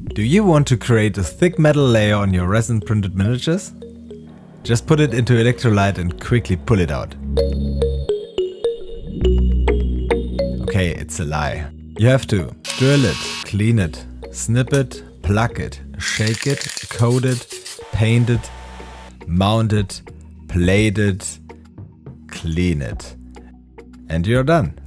Do you want to create a thick metal layer on your resin printed miniatures? Just put it into Electrolyte and quickly pull it out. Okay, it's a lie. You have to drill it, clean it, snip it, plug it, shake it, coat it, paint it, mount it, plate it, clean it. And you're done.